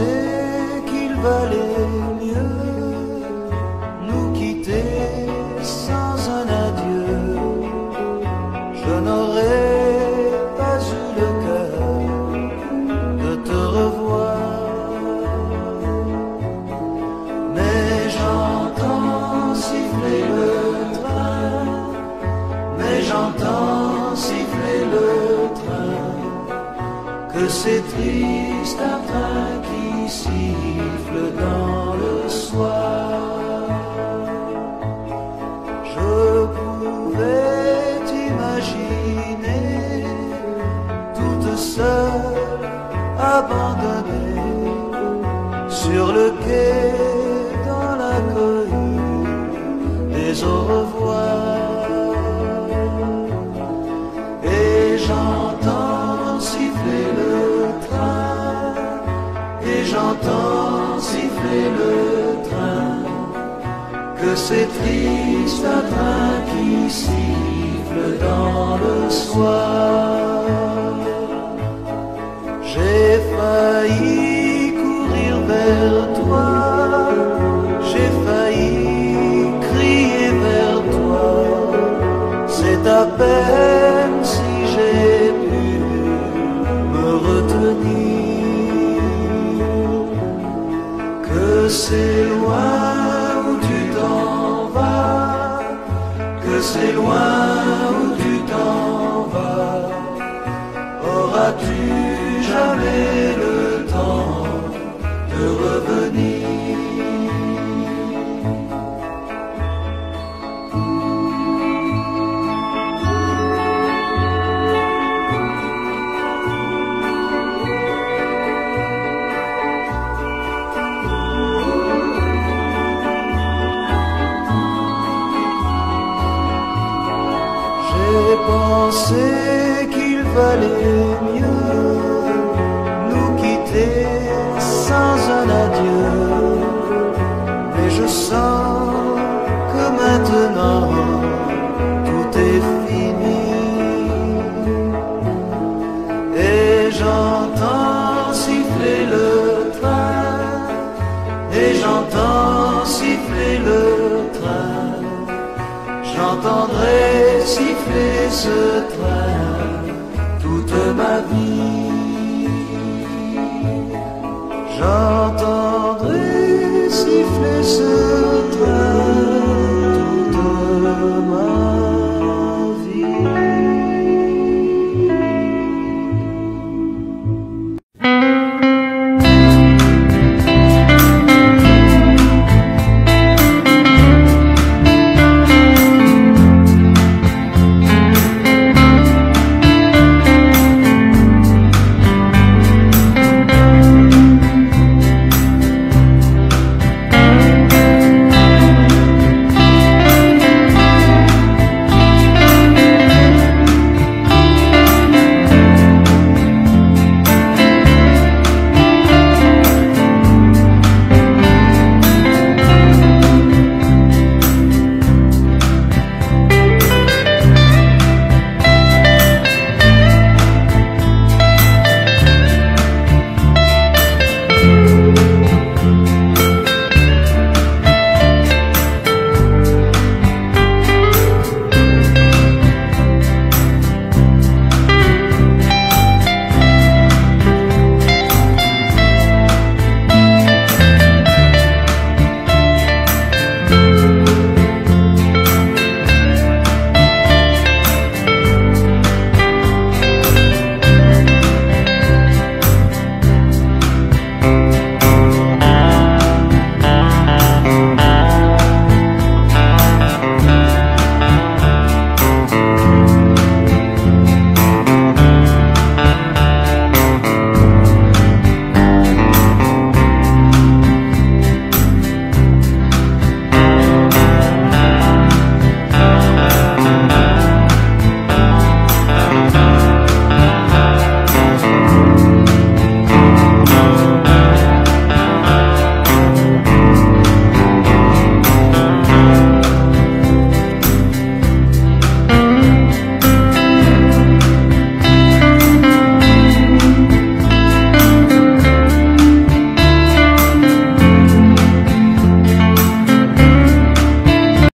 pensé qu'il valait mieux nous quitter sans un adieu. Je n'aurais pas eu le cœur de te revoir, mais j'entends siffler le train, mais j'entends siffler le train, que c'est triste un train qui siffle dans le soir. Je pouvais t'imaginer toute seule, abandonnée, sur le quai dans la cohue des au revoir. Et j'entends siffler le train, et j'entends siffler le train, que c'est triste un train qui siffle dans le soir. J'ai failli courir vers toi, j'ai failli crier vers toi, c'est à peine si j'ai pu me retenir, que c'est loin où tu t'en vas, que c'est loin où tu t'en vas. Auras-tu jamais le temps de revenir? J'ai pensé qu'il valait mieux nous quitter sans un adieu, mais je sens que maintenant tout est fini. Et j'entends siffler le train, et j'entends siffler le train, j'entendrai siffler ce